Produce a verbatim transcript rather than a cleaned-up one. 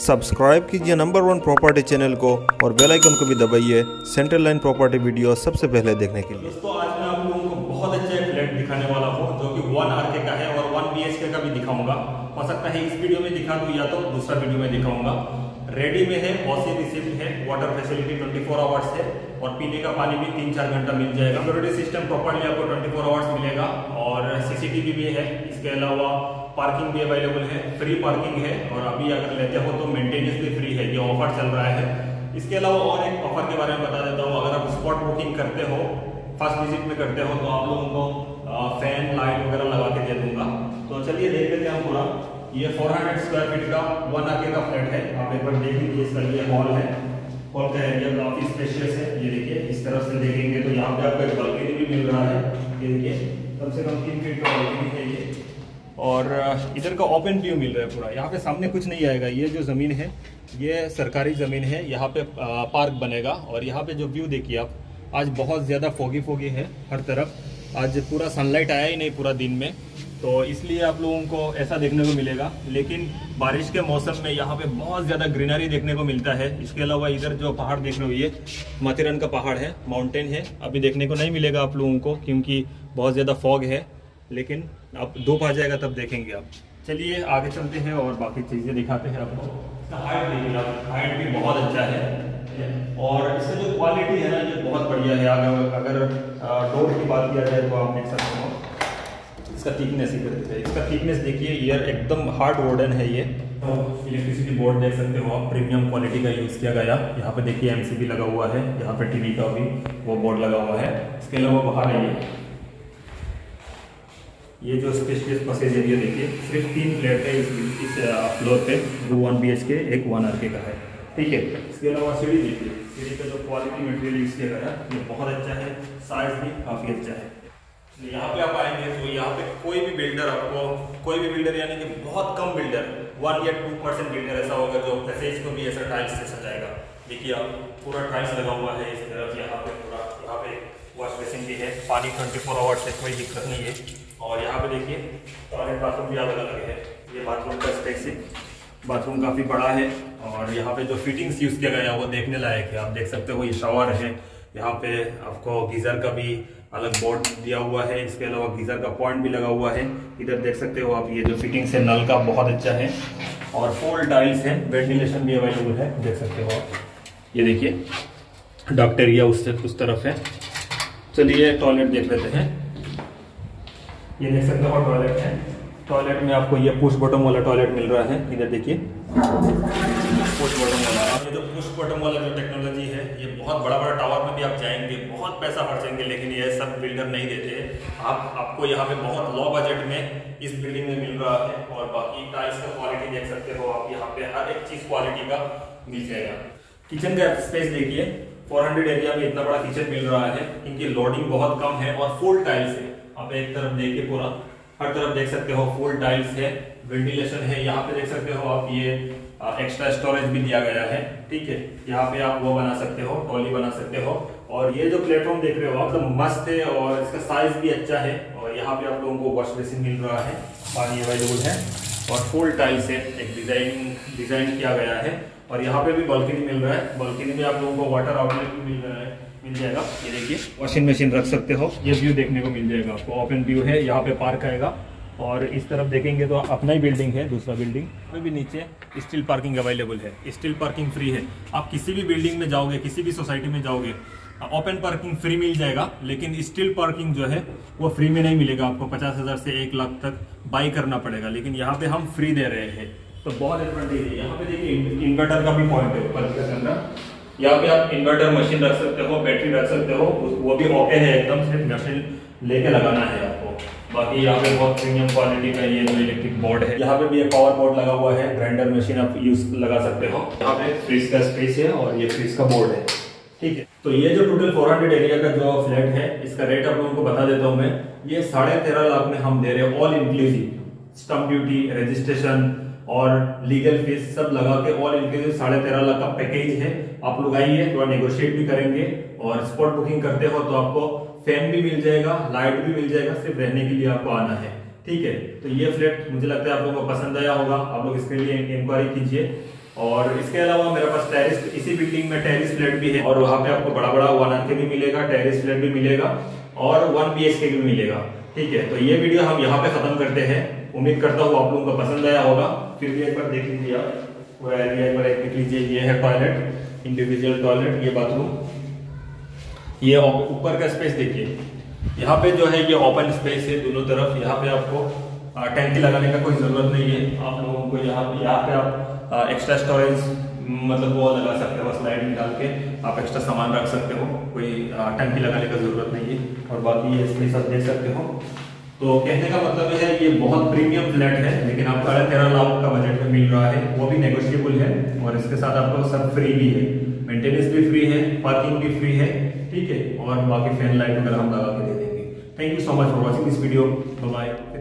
Subscribe कीजिए number one property channel को और बेल आइकन को भी दबाइए सेंट्रल लाइन प्रॉपर्टी वीडियो सबसे पहले देखने के लिए। दोस्तों आज मैं आप लोगों को बहुत अच्छा एक फ्लैट दिखाने वाला हूँ जो कि वन आर के का है और वन बी एच के का भी दिखाऊंगा। हो सकता है इस वीडियो में दिखा दूँ या तो दूसरा वीडियो में दिखाऊंगा। रेडी में है, वॉशिंग रिसिप्ट है, water facility twenty four hours है और पीने का पानी भी तीन चार घंटा मिल जाएगा। सिक्योरिटी सिस्टम प्रॉपर्ली आपको ट्वेंटी फोर आवर्स मिलेगा और सीसीटीवी भी है। इसके अलावा पार्किंग भी अवेलेबल है, फ्री पार्किंग है और अभी अगर लेते हो तो मेंटेनेंस भी फ्री है, ये ऑफर चल रहा है। इसके अलावा और एक ऑफर के बारे में बता देता हूँ, अगर आप स्पॉट बुकिंग करते हो, फर्स्ट विजिट में करते हो तो आप लोगों को फैन लाइट वगैरह लगा के दे दूंगा। तो चलिए देख लेते हैं पूरा। ये चार सौ स्क्वायर फीट का वन आर के का फ्लैट है। आप एक बार देख लीजिए, इसका ये हॉल है, हॉल का एरिया काफी स्पेशियस है। ये देखिए इस तरफ से देखेंगे तो यहाँ पे आपको एक बालकनी भी मिल रहा है। ये देखिए कम से कम तीन फीट का बालकनी है ये और इधर का ओपन व्यू मिल रहा है पूरा। यहाँ पे सामने कुछ नहीं आएगा, ये जो ज़मीन है ये सरकारी ज़मीन है, यहाँ पे पार्क बनेगा। और यहाँ पे जो व्यू देखिए आप, आज बहुत ज़्यादा फोगी फोगी है हर तरफ, आज पूरा सनलाइट आया ही नहीं पूरा दिन में, तो इसलिए आप लोगों को ऐसा देखने को मिलेगा। लेकिन बारिश के मौसम में यहाँ पे बहुत ज़्यादा ग्रीनरी देखने को मिलता है। इसके अलावा इधर जो पहाड़ देख रहे हो ये माथेरन का पहाड़ है, माउंटेन है, अभी देखने को नहीं मिलेगा आप लोगों को क्योंकि बहुत ज़्यादा फॉग है, लेकिन अब धूप आ जाएगा तब देखेंगे आप। चलिए आगे चलते हैं और बाकी चीज़ें दिखाते हैं आपको। इसका हाइट देखिए आप, हाइट भी बहुत अच्छा है और इसका जो क्वालिटी है ना ये बहुत बढ़िया है। अगर अगर डोर की बात किया जाए तो आप देख सकते हो इसका थिकनेस, इधर इसका थिकनेस देखिए, ये एकदम हार्ड वुडन है ये। तो इलेक्ट्रिसिटी बोर्ड देख सकते हो आप, प्रीमियम क्वालिटी का यूज़ किया गया। यहाँ पे देखिए एमसीबी लगा हुआ है, यहाँ पे टीवी का भी वो बोर्ड लगा हुआ है। इसके अलावा बाहर है ये ये जो स्पेशियस पैसेज एरिया देखिए, सिर्फ तीन फ्लैट है इस इस फ्लोर पे, जो वन बी एच के एक वन आर के का है, ठीक है। इसके अलावा सीढ़ी देखिए, सीढ़ी का जो क्वालिटी मटेरियल यूज़ किया गया है ये बहुत अच्छा है, साइज भी काफ़ी अच्छा है। यहाँ पे आप आएंगे तो यहाँ पे कोई भी बिल्डर आपको, कोई भी बिल्डर यानी कि बहुत कम बिल्डर, वन या टू परसेंट बिल्डर ऐसा होगा जो पैसेज को भी ऐसा टाइल्स से सजाएगा। देखिए आप पूरा टाइल्स लगा हुआ है इस तरफ, यहाँ पे पूरा, यहाँ पे वॉश बेसिन भी है, पानी ट्वेंटी फोर आवर्स से कोई दिक्कत नहीं है। और यहाँ पे देखिए टॉयलेट बाथरूम भी अलग अलग है। ये बाथरूम का स्पेस है, बाथरूम काफ़ी बड़ा है और यहाँ पे जो फिटिंग्स यूज़ किया गया है वो देखने लायक है। आप देख सकते हो ये शावर है, यहाँ पे आपको गीज़र का भी अलग बोर्ड दिया हुआ है। इसके अलावा गीज़र का पॉइंट भी लगा हुआ है। इधर देख सकते हो आप, ये जो फिटिंग्स है नल का बहुत अच्छा है और फुल टाइल्स है, वेंटिलेशन भी अवेलेबल है, देख सकते हो आप। ये देखिए डॉक्ट एरिया उससे उस तरफ है। चलिए टॉयलेट देख लेते हैं। ये देख सकते हो टॉयलेट है, टॉयलेट में आपको ये पुश बटन वाला टॉयलेट मिल रहा है। इधर देखिए पुश बटन वाला, अब ये जो पुश बटन वाला जो टेक्नोलॉजी है ये बहुत बड़ा बड़ा टावर में भी आप जाएंगे बहुत पैसा खर्चेंगे, लेकिन ये सब बिल्डर नहीं देते हैं। आप आपको यहाँ पे बहुत लो बजट में इस बिल्डिंग में मिल रहा है और बाकी टाइल्स का क्वालिटी देख सकते हो आप, यहाँ पे हर एक चीज क्वालिटी का मिल जाएगा। किचन का स्पेस देखिए, चार सौ एरिया में इतना बड़ा किचन मिल रहा है, इनकी लोडिंग बहुत कम है और फुल टाइल्स है। आप एक तरफ देखिए, पूरा हर तरफ देख सकते हो फुल टाइल्स है, वेंटिलेशन है। यहाँ पे देख सकते हो आप ये एक्स्ट्रा स्टोरेज भी दिया गया है, ठीक है। यहाँ पे आप वो बना सकते हो, ट्रॉली बना सकते हो। और ये जो प्लेटफॉर्म देख रहे हो आप, तो मस्त है और इसका साइज भी अच्छा है। और यहाँ पे आप लोगों को वॉश बेसिन मिल रहा है, पानी अवेलेबल है और फुल टाइल्स है, एक डिजाइन डिजाइन किया गया है। और यहाँ पे भी बालकनी मिल रहा है, बालकनी में आप लोगों को वाटर आउटलेट भी मिल रहा है, मिल जाएगा। ये देखिए वॉशिंग मशीन रख सकते हो, ये व्यू देखने को मिल जाएगा आपको, ओपन व्यू है। यहाँ पे पार्क आएगा और इस तरफ देखेंगे तो अपना ही बिल्डिंग है, दूसरा बिल्डिंग में भी नीचे स्टील पार्किंग अवेलेबल है, स्टील पार्किंग फ्री है। आप किसी भी बिल्डिंग में जाओगे, किसी भी सोसाइटी में जाओगे, ओपन पार्किंग फ्री मिल जाएगा, लेकिन स्टील पार्किंग जो है वो फ्री में नहीं मिलेगा। आपको पचास हजार से एक लाख तक बाई करना पड़ेगा, लेकिन यहाँ पे हम फ्री दे रहे हैं, तो बहुत एडवांटेज है। यहाँ पे देखिए इन्वर्टर का भी पॉइंट है ऊपर के अंदर, यहाँ पे आप इन्वर्टर मशीन रख सकते हो, बैटरी रख सकते हो, वो भी ओके है एकदम, सिर्फ मशीन लेके लगाना है आपको। बाकी यहाँ पे बहुत प्रीमियम क्वालिटी का ये जो इलेक्ट्रिक बोर्ड है, यहाँ पे भी एक पावर बोर्ड लगा हुआ है, ग्राइंडर मशीन आप यूज लगा सकते हो। यहाँ पे फ्रिज का स्पेस है और ये फ्रिज का बोर्ड है, ठीक है। तो ये जो टोटल चार सौ एरिया का जो फ्लैट है, इसका रेट आप लोगों को बता देता हूँ मैं। ये साढ़े तेरह लाख में हम दे रहे हैं, all inclusive, stamp duty, registration और लीगल फीस सब लगा के ऑल इंक्लूसिव साढ़े तेरह लाख का पैकेज है। आप लोग आइए, थोड़ा नेगोशिएट भी करेंगे और स्पॉट बुकिंग करते हो तो आपको फैन भी मिल जाएगा, लाइट भी मिल जाएगा, सिर्फ रहने के लिए आपको आना है, ठीक है। तो ये फ्लैट मुझे लगता है आप लोगों को पसंद आया होगा, आप लोग इसके लिए इंक्वायरी कीजिए। और इसके अलावा मेरे पास टेरिस, इसी बिल्डिंग में टेरिस फ्लैट भी है और वहाँ पे आपको बड़ा बड़ा वन आर के भी मिलेगा, टेरिस फ्लैट भी मिलेगा और वन बी एच के भी मिलेगा। ठीक है, तो ये वीडियो हम यहाँ पे खत्म करते हैं। उम्मीद करता हूँ आप लोगों को पसंद आया होगा। फिर भी एक बार देख लीजिए आप, वो एरिया एक बार देख लीजिए। ये है टॉयलेट, इंडिविजुअल टॉयलेट, ये बाथरूम, ये ऊपर का स्पेस देखिए। यहाँ पे जो है ये ओपन स्पेस है दोनों तरफ। यहाँ पे आपको टैंकी लगाने का कोई जरूरत नहीं है आप लोगों को। यहाँ पे यहाँ पे आप एक्स्ट्रा स्टोरेज मतलब वो लगा सकते हो, स्लाइडिंग डाल के आप एक्स्ट्रा सामान रख सकते हो, कोई टंकी लगाने का जरूरत नहीं है। और बाकी ये स्पेस आप देख सकते हो। तो कहने का मतलब है ये बहुत प्रीमियम फ्लैट है, लेकिन आपको साढ़े तेरह लाख का बजट में मिल रहा है, वो भी नेगोशिएबल है। और इसके साथ आपको सब फ्री भी है, मेंटेनेंस भी फ्री है, पार्किंग भी फ्री है। ठीक है, और बाकी फैन लाइट वगैरह हम लगा के दे देंगे। Thank you so much for watching this video. Bye bye.